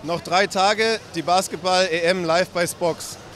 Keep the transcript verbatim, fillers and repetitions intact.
Noch drei Tage, die Basketball-E M live bei Spox.